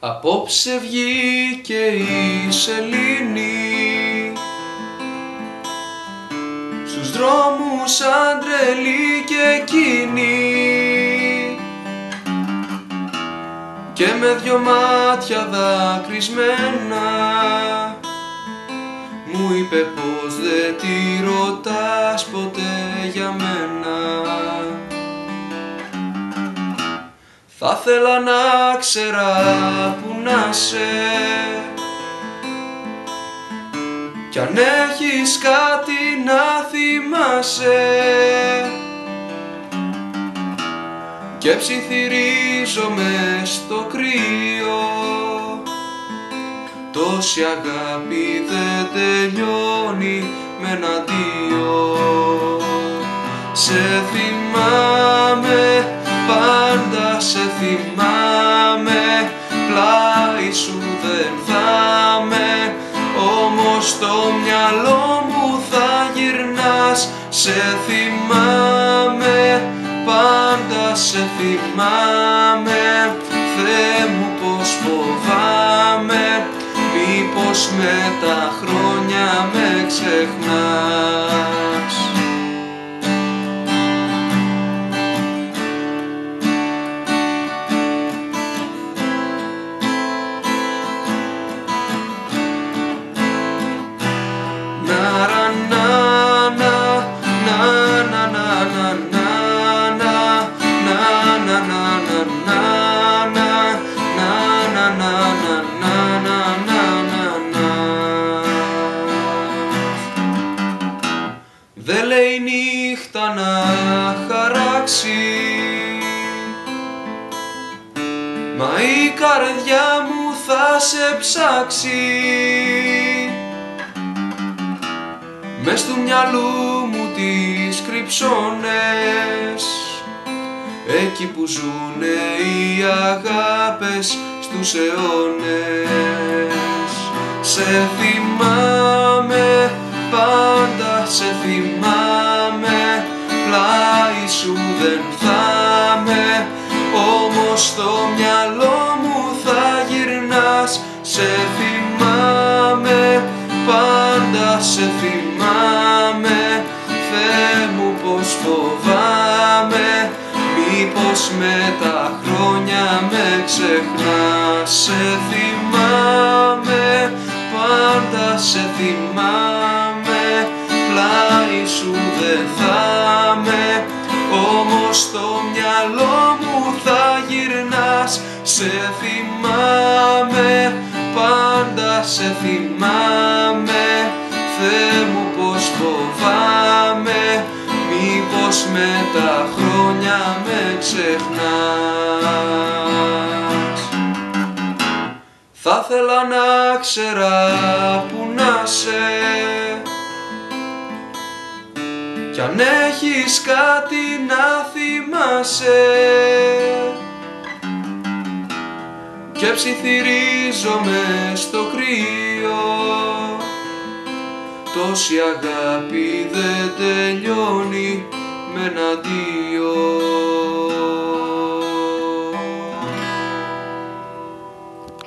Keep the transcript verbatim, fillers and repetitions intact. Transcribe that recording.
Απόψε βγήκε η σελήνη στους δρόμους σαν τρελή και εκείνη, και με δυο μάτια δακρυσμένα μου είπε πως δεν τη ρωτάς ποτέ για μένα. Θα θέλα να ξέρα που να σε, κι αν έχεις κάτι να θυμάσαι, και ψιθυρίζομαι στο κρύο, τόση αγάπη δεν τελειώνει με ένα δύο. Σε θυμάμαι, πάντα σε θυμάμαι, πλάι σου δεν θα με, όμως στο μυαλό μου θα γυρνάς. Σε θυμάμαι, πάντα σε θυμάμαι, Θεέ μου πως φοβάμαι, μήπως με τα χρόνια με ξεχνάς. Δεν λέει νύχτα να χαράξει, μα η καρδιά μου θα σε ψάξει. Μες του μυαλού μου τις κρυψώνες, εκεί που ζουνε οι αγάπες στους αιώνες. Σε θυμάμαι, πάντα σε θυμάμαι, πλάι σου δεν θα με, όμως στο μυαλό μου θα γυρνάς. Σε θυμάμαι, πάντα σε θυμάμαι, Θεέ μου πως φοβάμαι, μήπως με τα χρόνια με ξεχνάς. Σε θυμάμαι, πάντα σε θυμάμαι, πλάι σου δεν θα με, όμως στο μυαλό μου θα γυρνάς. Σε θυμάμαι, πάντα σε θυμάμαι, Θεέ μου πως φοβάμαι, μήπως με τα χρόνια με ξεχνάς. Θα θέλα να ξέρα που να σε, κι αν έχεις κάτι να θυμάσαι, και ψιθυρίζομαι στο κρύο, τόση αγάπη δεν τελειώνει με ένα δύο.